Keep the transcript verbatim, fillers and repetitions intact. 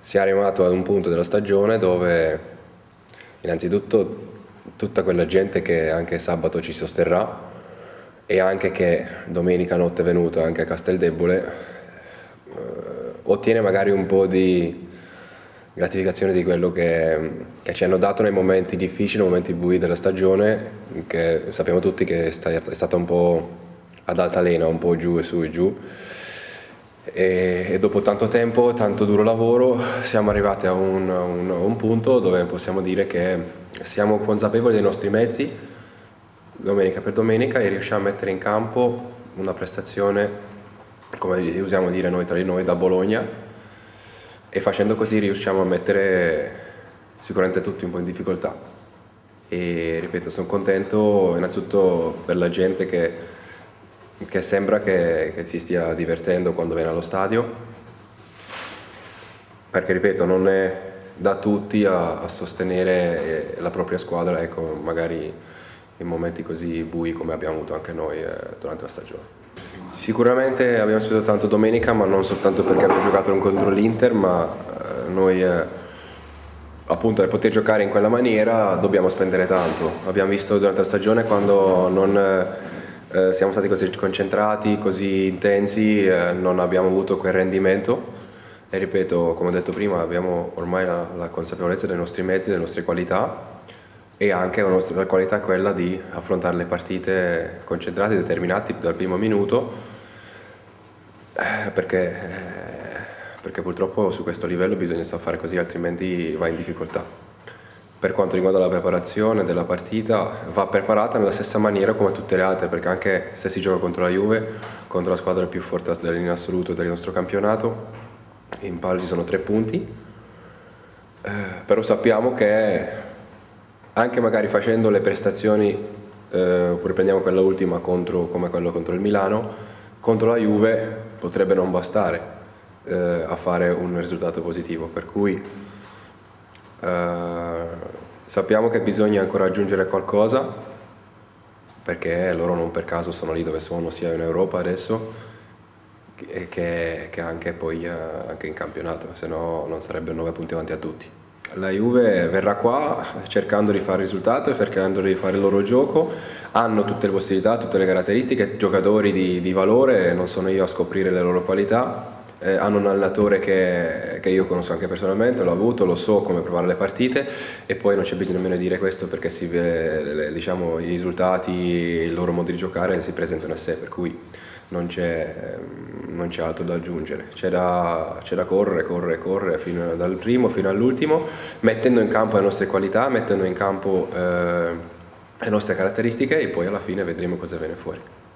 si è arrivato ad un punto della stagione dove innanzitutto tutta quella gente che anche sabato ci sosterrà e anche che domenica notte è venuta anche a Casteldebole eh, ottiene magari un po' di gratificazione di quello che, che ci hanno dato nei momenti difficili, nei momenti bui della stagione, che sappiamo tutti che è stata un po' ad altalena, un po' giù e su e giù. E, e dopo tanto tempo, tanto duro lavoro, siamo arrivati a un, un, un punto dove possiamo dire che siamo consapevoli dei nostri mezzi, domenica per domenica, e riusciamo a mettere in campo una prestazione, come usiamo dire noi tra di noi, da Bologna, e facendo così riusciamo a mettere sicuramente tutti un po' in difficoltà. E ripeto, sono contento innanzitutto per la gente che, che sembra che, che si stia divertendo quando viene allo stadio, perché ripeto, non è da tutti a, a sostenere la propria squadra, ecco, magari in momenti così bui come abbiamo avuto anche noi eh, durante la stagione. Sicuramente abbiamo speso tanto domenica, ma non soltanto perché abbiamo giocato contro l'Inter, ma eh, noi eh, appunto per poter giocare in quella maniera dobbiamo spendere tanto. Abbiamo visto durante la stagione quando non eh, siamo stati così concentrati, così intensi, eh, non abbiamo avuto quel rendimento e ripeto, come ho detto prima, abbiamo ormai la, la consapevolezza dei nostri mezzi, delle nostre qualità, e anche la nostra qualità è quella di affrontare le partite concentrati, determinati dal primo minuto, eh, perché, eh, perché purtroppo su questo livello bisogna fare così, altrimenti va in difficoltà. Per quanto riguarda la preparazione della partita, va preparata nella stessa maniera come tutte le altre, perché anche se si gioca contro la Juve, contro la squadra più forte in assoluto del nostro campionato, in palio ci sono tre punti, eh, però sappiamo che anche magari facendo le prestazioni, eh, oppure prendiamo quella ultima contro, come quello contro il Milano, contro la Juve potrebbe non bastare eh, a fare un risultato positivo, per cui eh, sappiamo che bisogna ancora aggiungere qualcosa, perché loro non per caso sono lì dove sono, sia in Europa adesso che, che, che anche poi eh, anche in campionato, se no non sarebbero nove punti avanti a tutti. La Juve verrà qua cercando di fare risultato e cercando di fare il loro gioco, hanno tutte le possibilità, tutte le caratteristiche, giocatori di, di valore, non sono io a scoprire le loro qualità, eh, hanno un allenatore che, che io conosco anche personalmente, l'ho avuto, lo so come provare le partite, e poi non c'è bisogno nemmeno di dire questo perché si vede, diciamo, i risultati, il loro modo di giocare si presentano a sé, per cui non c'è non c'è altro da aggiungere, c'è da, c'è da correre, correre, correre fino, dal primo fino all'ultimo, mettendo in campo le nostre qualità, mettendo in campo eh, le nostre caratteristiche, e poi alla fine vedremo cosa viene fuori.